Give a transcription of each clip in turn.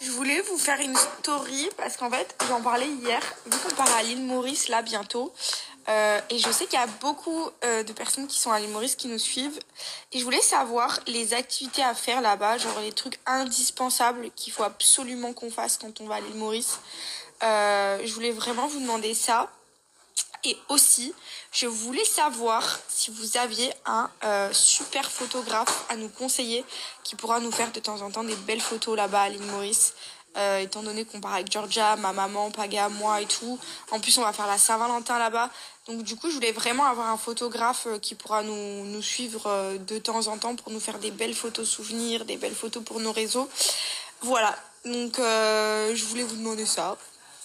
Je voulais vous faire une story parce qu'en fait, j'en parlais hier, vu qu'on part à l'île Maurice là bientôt. Et je sais qu'il y a beaucoup de personnes qui sont à l'île Maurice qui nous suivent. Et je voulais savoir les activités à faire là-bas, genre les trucs indispensables qu'il faut absolument qu'on fasse quand on va à l'île Maurice. Je voulais vraiment vous demander ça. Et aussi, je voulais savoir si vous aviez un super photographe à nous conseiller qui pourra nous faire de temps en temps des belles photos là-bas à l'île Maurice. Étant donné qu'on part avec Georgia, ma maman, Paga, moi et tout. En plus, on va faire la Saint-Valentin là-bas. Donc du coup, je voulais vraiment avoir un photographe qui pourra nous suivre de temps en temps pour nous faire des belles photos souvenirs, des belles photos pour nos réseaux. Voilà, donc je voulais vous demander ça.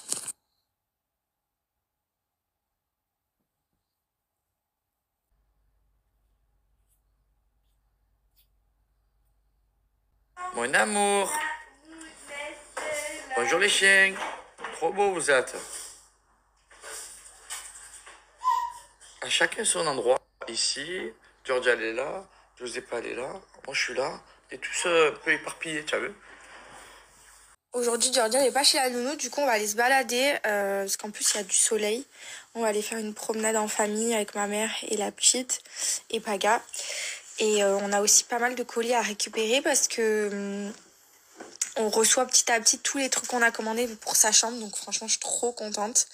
Mon amour. Bonjour les chiens. Trop beau vous êtes. À chacun son endroit. Ici, Georgia elle est là, Josépa elle est là, moi je suis là. Et tout ça un peu éparpillé, tu as vu? Aujourd'hui, Georgia n'est pas chez la nounou, du coup on va aller se balader, parce qu'en plus il y a du soleil. On va aller faire une promenade en famille avec ma mère et la petite, et Paga. Et on a aussi pas mal de colis à récupérer parce que on reçoit petit à petit tous les trucs qu'on a commandés pour sa chambre. Donc franchement, je suis trop contente.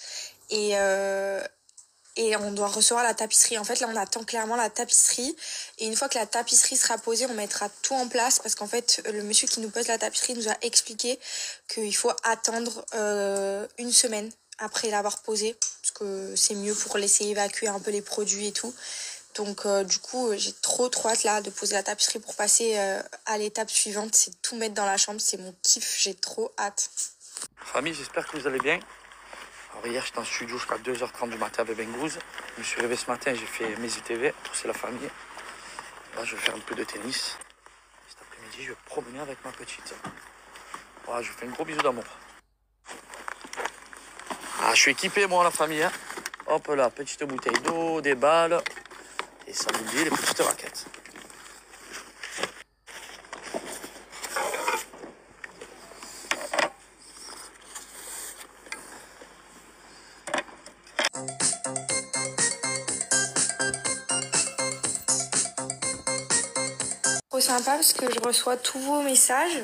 Et on doit recevoir la tapisserie. En fait, là, on attend clairement la tapisserie. Et une fois que la tapisserie sera posée, on mettra tout en place. Parce qu'en fait, le monsieur qui nous pose la tapisserie nous a expliqué qu'il faut attendre une semaine après l'avoir posée. Parce que c'est mieux pour laisser évacuer un peu les produits et tout. Donc du coup, j'ai trop hâte là de poser la tapisserie pour passer à l'étape suivante. C'est tout mettre dans la chambre. C'est mon kiff. J'ai trop hâte. Famille, j'espère que vous allez bien. Alors hier, j'étais en studio jusqu'à 2h30 du matin avec Bengouz. Je me suis réveillé ce matin, j'ai fait mes ITV, c'est la famille. Là, je vais faire un peu de tennis. Cet après-midi, je vais me promener avec ma petite. Voilà, je vous fais un gros bisou d'amour. Ah, je suis équipé, moi, la famille. Hein. Hop là, petite bouteille d'eau, des balles. Et sans oublier les petites raquettes. Trop sympa parce que je reçois tous vos messages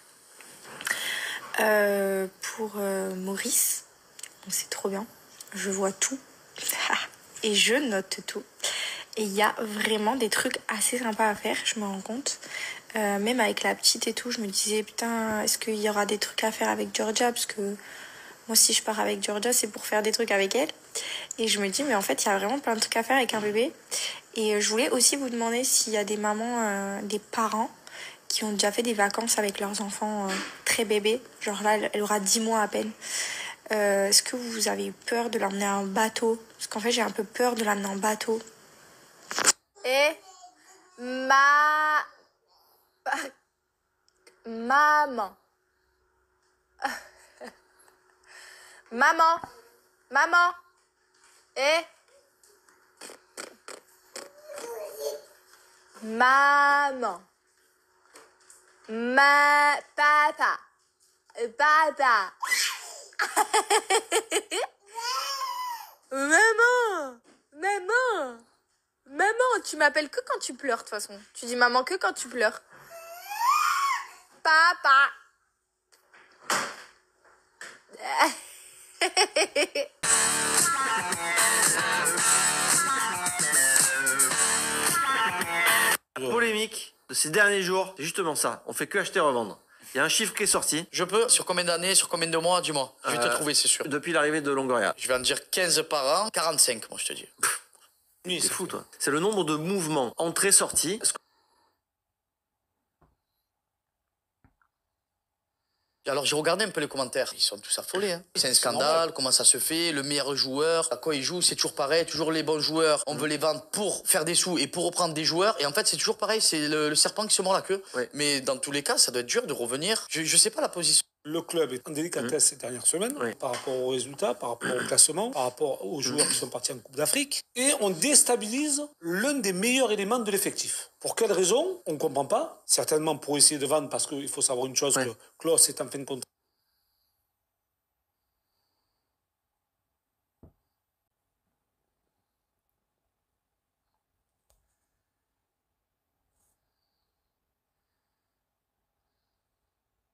pour Maurice. C'est trop bien. Je vois tout. Et je note tout. Et il y a vraiment des trucs assez sympas à faire, je me rends compte. Même avec la petite et tout, je me disais, putain, est-ce qu'il y aura des trucs à faire avec Georgia? Parce que moi, si je pars avec Georgia, c'est pour faire des trucs avec elle. Et je me dis, mais en fait, il y a vraiment plein de trucs à faire avec un bébé. Et je voulais aussi vous demander s'il y a des mamans, des parents qui ont déjà fait des vacances avec leurs enfants très bébés. Genre là, elle aura 10 mois à peine. Est-ce que vous avez eu peur de l'emmener en bateau? Parce qu'en fait, j'ai un peu peur de l'emmener en bateau. Et maman. Maman. Et maman. Papa. Maman, tu m'appelles que quand tu pleures de toute façon. Tu dis maman que quand tu pleures. Papa. Polémique de ces derniers jours, c'est justement ça. On fait que acheter et revendre. Il y a un chiffre qui est sorti. Je peux? Sur combien d'années? Sur combien de mois? Dis-moi. Je vais te trouver, c'est sûr. Depuis l'arrivée de Longoria. Je vais en dire 15 par an, 45, moi, je te dis. C'est fou, toi. C'est le nombre de mouvements entrées-sorties. Alors j'ai regardé un peu les commentaires, ils sont tous affolés. Hein. C'est un scandale, comment ça se fait, le meilleur joueur, à quoi il joue, c'est toujours pareil, toujours les bons joueurs, on veut les vendre pour faire des sous et pour reprendre des joueurs. Et en fait c'est toujours pareil, c'est le serpent qui se mord la queue. Oui. Mais dans tous les cas, ça doit être dur de revenir. Je sais pas la position. Le club est en délicatesse ces dernières semaines par rapport aux résultats, par rapport au classement, par rapport aux joueurs qui sont partis en Coupe d'Afrique. Et on déstabilise l'un des meilleurs éléments de l'effectif. Pour quelle raison? On ne comprend pas. Certainement pour essayer de vendre, parce qu'il faut savoir une chose, que Klaus est en fin de contrat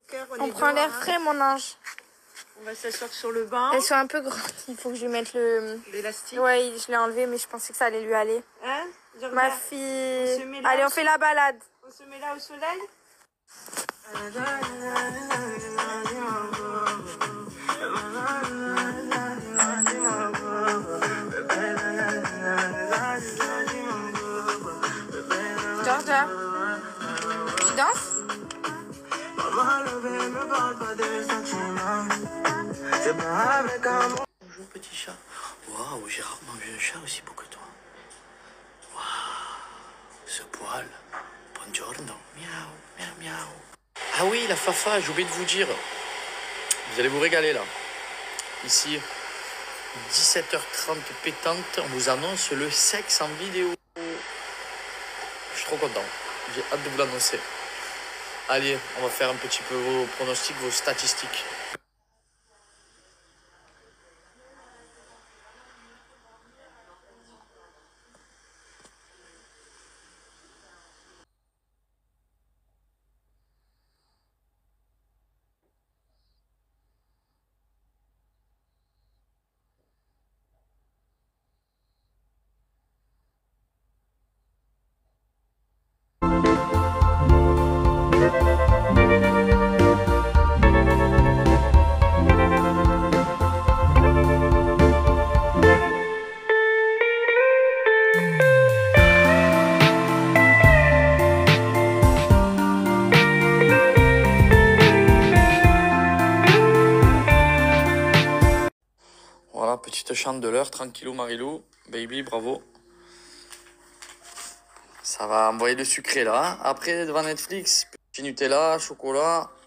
cœur, On prend l'air frais, mon ange. On va s'asseoir sur le banc. Elles sont un peu grandes. Il faut que je lui mette le... L'élastique. Ouais, je l'ai enlevé, mais je pensais que ça allait lui aller. Hein? Ma fille... On se met là Allez, au on fait la balade. On se met là au soleil? Georgia, tu danses? Bonjour petit chat. Waouh, j'ai rarement vu un chat aussi beau que toi. Waouh, ce poil. Buongiorno. Miaou, miaou, miaou. Ah oui, la fafa, j'ai oublié de vous dire. Vous allez vous régaler là. Ici, 17h30 pétante, on vous annonce le sexe en vidéo. Je suis trop content. J'ai hâte de vous l'annoncer. Allez, on va faire un petit peu vos pronostics, vos statistiques. Voilà, petite chandeleur, tranquillou Marilou. Baby, bravo. Ça va envoyer le sucré là. Hein. Après, devant Netflix, petit Nutella, chocolat.